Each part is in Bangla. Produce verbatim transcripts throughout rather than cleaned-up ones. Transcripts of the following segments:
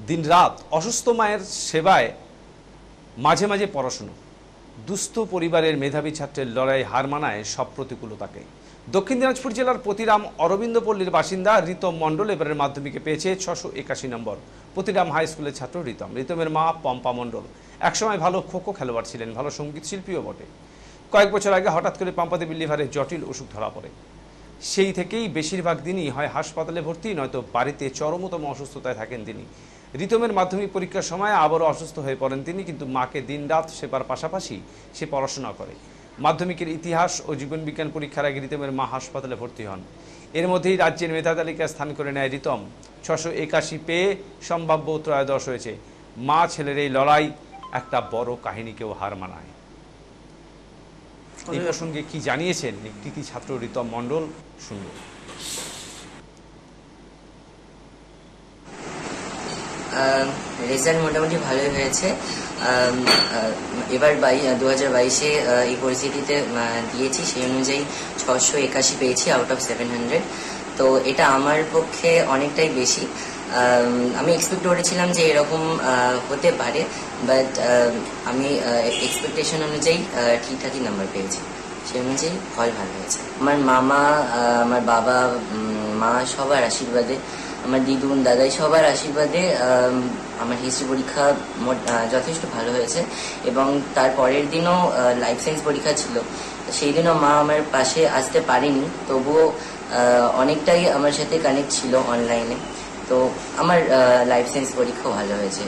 দিনরাত অসুস্থ মায়ের সেবায় মাঝে মাঝে পড়াশুনো। দুস্থ পরিবারের মেধাবী ছাত্রের লড়াই হার মানায় সব প্রতিকূলতাকে। দক্ষিণ দিনাজপুর জেলার পতিরাম অরবিন্দপল্লীর বাসিন্দা রিতম মণ্ডল এবারের মাধ্যমিকে পেয়েছে ছশো একাশি নম্বর। পতিরাম হাই স্কুলের ছাত্র রিতম। রিতমের মা পম্পা মণ্ডল একসময় ভালো খোখো খেলোয়াড় ছিলেন, ভালো সঙ্গীত শিল্পীও বটে। কয়েক বছর আগে হঠাৎ করে পাম্পাদেবীর লিভারে জটিল অসুখ ধরা পড়ে। সেই থেকেই বেশিরভাগ দিনই হয় হাসপাতালে ভর্তি, নয়তো বাড়িতে চরমতম অসুস্থতায় থাকেন তিনি। রিতমের মাধ্যমিক পরীক্ষার সময় আবারও অসুস্থ হয়ে পড়েন তিনি, কিন্তু মাকে দিনরাত সেবার পাশাপাশি সে পড়াশোনা করে। মাধ্যমিকের ইতিহাস ও জীবনবিজ্ঞান পরীক্ষার আগে রিতমের মা হাসপাতালে ভর্তি হন। এর মধ্যেই রাজ্যের মেধা তালিকায় স্থান করে নেয় রিতম। ছশো একাশি পেয়ে সম্ভাব্য ত্রয়োদশ হয়েছে। মা ছেলের এই লড়াই একটা বড় কাহিনীকেও হার মানায়। এই প্রসঙ্গে কি জানিয়েছেন কৃতি ছাত্র রিতম মণ্ডল, শুনব। রেজাল্ট মোটামুটি ভালোই হয়েছে। এবার দু হাজার বাইশে এই পরিস্থিতিতে দিয়েছি, সেই অনুযায়ী ছশো একাশি পেয়েছি আউট অফ সেভেন হান্ড্রেড। তো এটা আমার পক্ষে অনেকটাই বেশি। আমি এক্সপেক্ট করেছিলাম যে এরকম হতে পারে, বাট আমি এক্সপেকটেশন অনুযায়ী ঠিকঠাকই নাম্বার পেয়েছি, সেই অনুযায়ী ফল ভালো হয়েছে। আমার মামা, আমার বাবা, মা সবার আশীর্বাদে, আমার দিদুন দাদাই সবার আশীর্বাদে আমার হিস্ট্রি পরীক্ষা যথেষ্ট ভালো হয়েছে। এবং তার পরের দিনও লাইফ সায়েন্স পরীক্ষা ছিল, সেই দিনও মা আমার পাশে আসতে পারেনি, তবুও অনেকটাই আমার সাথে কানেক্ট ছিল অনলাইনে। তো আমার লাইফ সায়েন্স পরীক্ষা ভালো হয়েছে।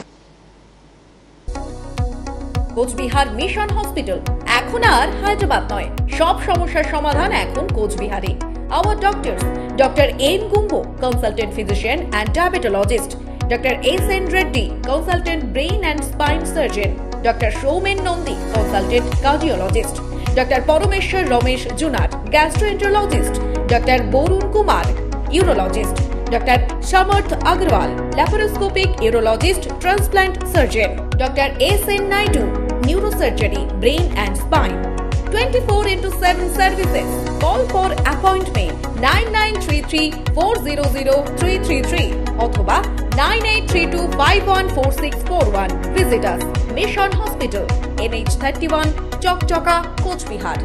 কোচবিহার মিশন হসপিটাল এখন আর হায়দ্রাবাদ নয়, সব সমস্যার সমাধান এখন কোচবিহারে। Our doctors: Doctor N. Gumbo, consultant physician and diabetologist; Doctor S. N. Reddy, consultant brain and spine surgeon; Doctor Shoumen Nondi, consultant cardiologist; Doctor Parameshwar Ramesh Junar, gastroenterologist; Doctor Borun Kumar, urologist; Doctor Samarth Agarwal, laparoscopic urologist, transplant surgeon; Doctor S. N. Naidu, neurosurgery, brain and spine. twenty-four into seven services. Call for appointment nine nine three three four zero zero three three three অথবা nine eight three two five one four six four one. Visit us. Mission Hospital, N H thirty-one, চকচকা, কোচবিহার।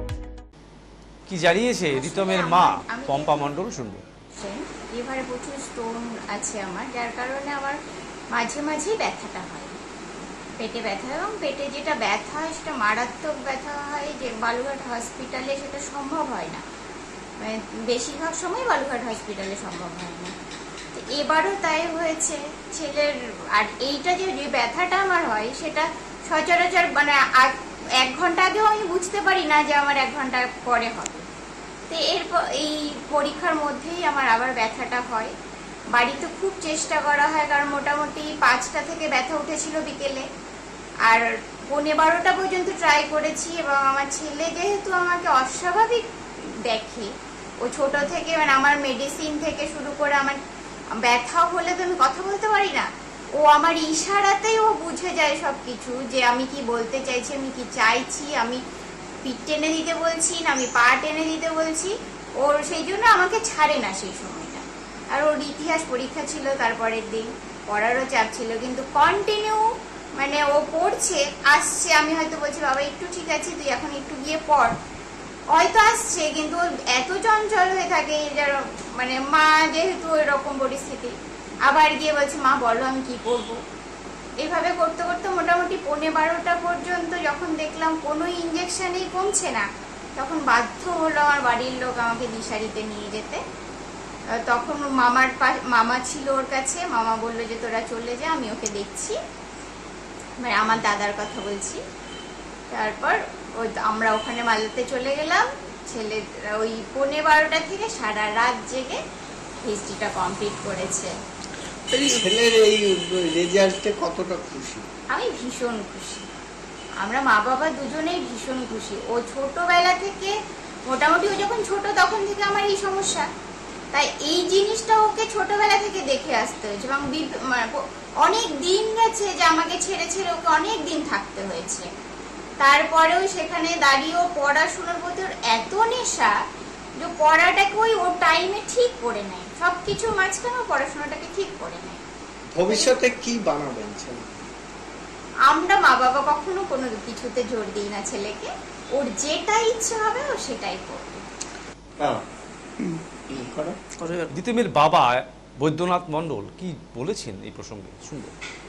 কি জানিয়েছে রিতমের মা পম্পা মণ্ডল, শুনবো। লিভারে প্রচুর স্টোন আছে আমার, যার কারণে আমার মাঝে মাঝেই ব্যথাটা হয়, পেটে ব্যথা। এবং পেটে যেটা ব্যথা হয় সেটা মারাত্মক ব্যথা হয়, যে বালুঘাট হসপিটালে সেটা সম্ভব হয় না, মানে বেশিরভাগ সময় বালুঘাট হসপিটালে সম্ভব হয় না। তো এবারও তাই হয়েছে ছেলের। আর এইটা যে যে ব্যথাটা আমার হয় সেটা সচরাচর মানে এক ঘন্টা আগেও আমি বুঝতে পারি না যে আমার এক ঘন্টা পরে হবে। তো এরপর এই পরীক্ষার মধ্যেই আমার আবার ব্যথাটা হয়। বাড়িতে খুব চেষ্টা করা হয়, কারণ মোটামুটি পাঁচটা থেকে ব্যথা উঠেছিল বিকেলে, আর পৌনে বারোটা পর্যন্ত ট্রাই করেছি। এবং আমার ছেলে যেহেতু আমাকে অস্বাভাবিক দেখে, ও ছোট থেকে মানে আমার মেডিসিন থেকে শুরু করে আমার ব্যথা হলে তো আমি কথা বলতে পারি না, ও আমার ইশারাতেই ও বুঝে যায় সব কিছু, যে আমি কি বলতে চাইছি, আমি কি চাইছি, আমি পিঠ টেনে দিতে বলছি না আমি পা টেনে দিতে বলছি। ওর সেই জন্য আমাকে ছাড়ে না সেই সময়টা। আর ওর ইতিহাস পরীক্ষা ছিল তারপরের দিন, পড়ারও চাপ ছিল, কিন্তু কন্টিনিউ মানে ও পড়ছে, আসছে, আমি হয়তো বলছি বাবা একটু ঠিক আছে তুই এখন একটু গিয়ে পড়, হয়তো আসছে, কিন্তু এত চঞ্চল হয়ে থাকে, যার মানে মা যেহেতু এরকম পরিস্থিতি, আবার গিয়ে বলছে মা বলো আমি কি করব। এইভাবে করতে করতে মোটামুটি পৌনে বারোটা পর্যন্ত যখন দেখলাম কোনো ইঞ্জেকশনেই কমছে না, তখন বাধ্য হলো আমার বাড়ির লোক আমাকে দিশারিতে নিয়ে যেতে। তখন মামার মামা ছিল ওর কাছে, মামা বললো যে তোরা চলে যা, আমি ওকে দেখছি, মানে আমার দাদার কথা বলছি। তারপর ওই আমরা ওখানে মালদাতে চলে গেলাম। ছেলে ওই পৌনে বারোটা থেকে সারা রাত জেগে হিস্ট্রিটা কমপ্লিট করেছে। ছেলের এই রেজাল্টে কতটা খুশি? আমি ভীষণ খুশি, আমরা মা বাবা দুজনেই ভীষণ খুশি। ও ছোটবেলা থেকে মোটামুটি ও যখন ছোট তখন থেকে আমার এই সমস্যা, তাই এই জিনিসটা ওকে ছোটবেলা থেকে দেখে আসতে হয়েছে। এবং অনেক দিন গেছে যে আমাকে ছেড়ে ছেড়ে ওকে অনেক দিন থাকতে হয়েছে। তারপরেও সেখানে দাঁড়িয়েও পড়াশোনার প্রতি ওর এত নেশা যে পড়াটাকে ওই ওর টাইমে ঠিক করে নেয়, সবকিছু মাঝখানে পড়াশোনাটাকে ঠিক করে নেয়। ভবিষ্যতে কি বানাবেন ছেলে? আমরা মা বাবা কখনো কোনো কিছুতে জোর দিই না ছেলেকে, ওর যেটা ইচ্ছে হবে ও সেটাই করবে। দ্বিতীয় মেয়ের বাবা বৈদ্যনাথ মণ্ডল কি বলেছেন এই প্রসঙ্গে শুনবো।